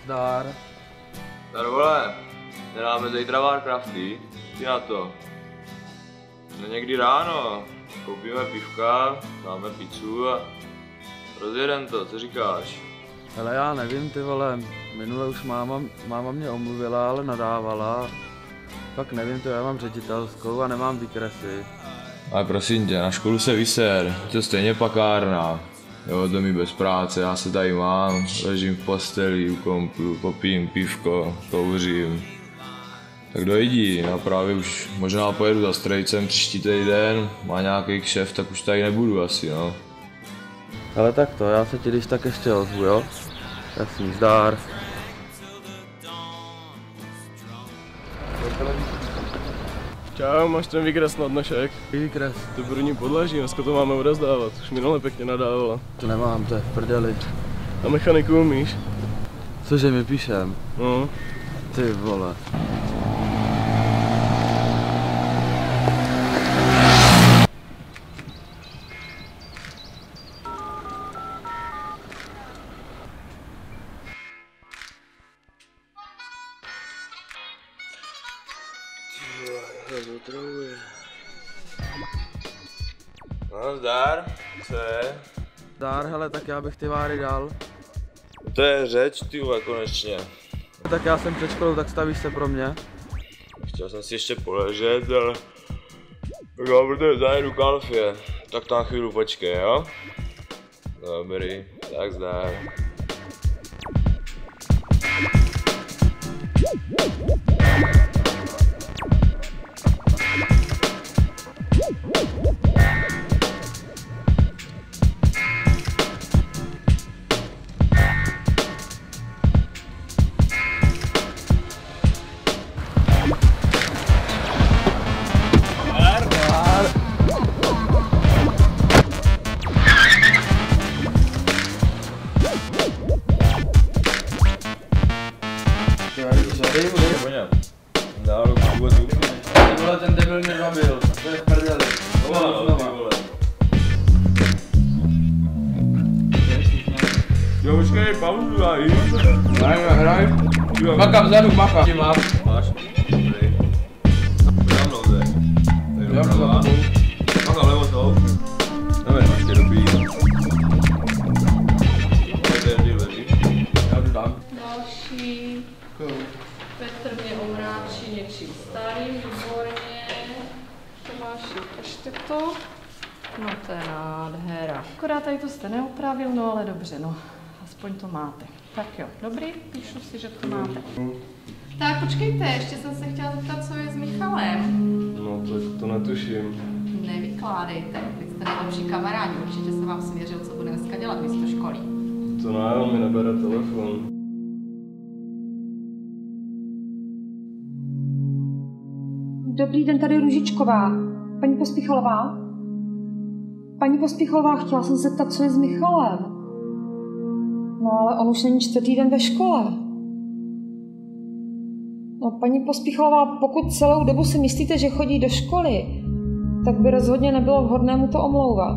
Zdar. Zdar vole, nedáme zítra Warcrafty, ty na to. No někdy ráno, koupíme pivka, dáme pizzu a rozjedem to, co říkáš? Hele, já nevím, ty vole, minule už máma mě omluvila, ale nadávala. Pak nevím, to já mám ředitelskou a nemám výkresy. Ale prosím tě, na školu se vyser, to je stejně pakárna. Jo, to mi bez práce, já se tady mám, ležím v posteli, u kompu, popím pivko, kouřím. Tak dojdi, já právě už možná pojedu za strejcem příští týden, má nějaký kšeft, tak už tady nebudu asi, no. Ale tak to, já se ti když tak ještě ozvu, jo? Jasný, zdar. Čau, máš ten výkres na dnešek? Výkres. To první podlaží, dneska to máme odezdávat, už minule pěkně nadávala. To nemám, to je v prdeli. A mechaniku umíš? Cože mi píšem? No. Ty vole. No zdar, co je? Zdar, hele, tak já bych ty váry dal. To je řeč, ty vole, konečně. Tak já jsem před školou, tak stavíš se pro mě? Chtěl jsem si ještě poležet, ale... Jo, protože zajedu k Alfě, tak tam chvíli počkej, jo? Dobrý, tak zdar. Vole, ten debil mě zabil, to je v prdeli. Jo, počkej, pauzu daj. Hraj. Maka vzadu, maka. Ti mám. Máš? Dobrý. Podám noze. Já mám za tebou. Maka vlevo tou. Dobrý, ještě dobrý. Já jdu tam. Další. Petr mě omráčí něčím starým, výborně. Tomáši, ukažte to. No to je nádhera. Akorát tady to jste neupravil, no ale dobře, no. Aspoň to máte. Tak jo, dobrý, píšu si, že to máte. Tak počkejte, ještě jsem se chtěla zeptat, co je s Michalem. No tak to netuším. Nevykládejte, vy jste nejlepší kamarádi, určitě se vám svěřil, co bude dneska dělat místo školy. To ne, on mi nebere telefon. Dobrý den, tady Růžičková. Paní Pospíchalová? Paní Pospíchalová, chtěla jsem se zeptat, co je s Michalem. No ale on už není 4. den ve škole. No paní Pospíchalová, pokud celou dobu si myslíte, že chodí do školy, tak by rozhodně nebylo vhodné mu to omlouvat.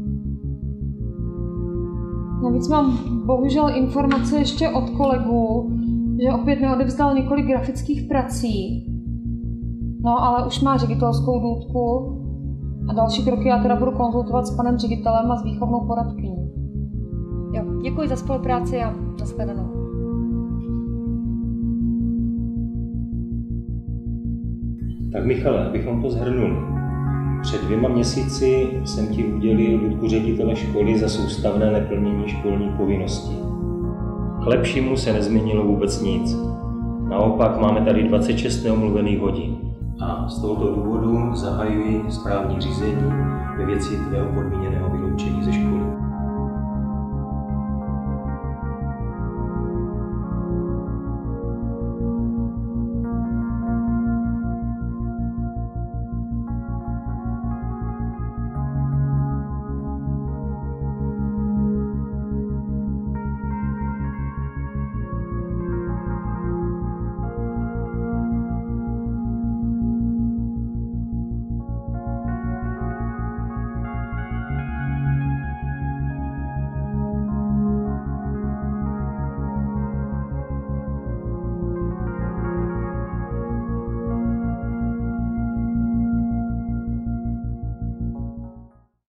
Navíc mám bohužel informace ještě od kolegů, že opět neodevzdal několik grafických prací. No, ale už má ředitelskou důtku a další kroky já teda budu konzultovat s panem ředitelem a s výchovnou poradkyní. Jo, děkuji za spolupráci a nashledanou. Tak Michale, abychom to shrnuli. Před 2 měsíci jsem ti udělil důtku ředitele školy za soustavné neplnění školní povinnosti. K lepšímu se nezměnilo vůbec nic. Naopak máme tady 26 neomluvených hodin. A z tohoto důvodu zahajuji správní řízení ve věci tvého podmíněného vyloučení.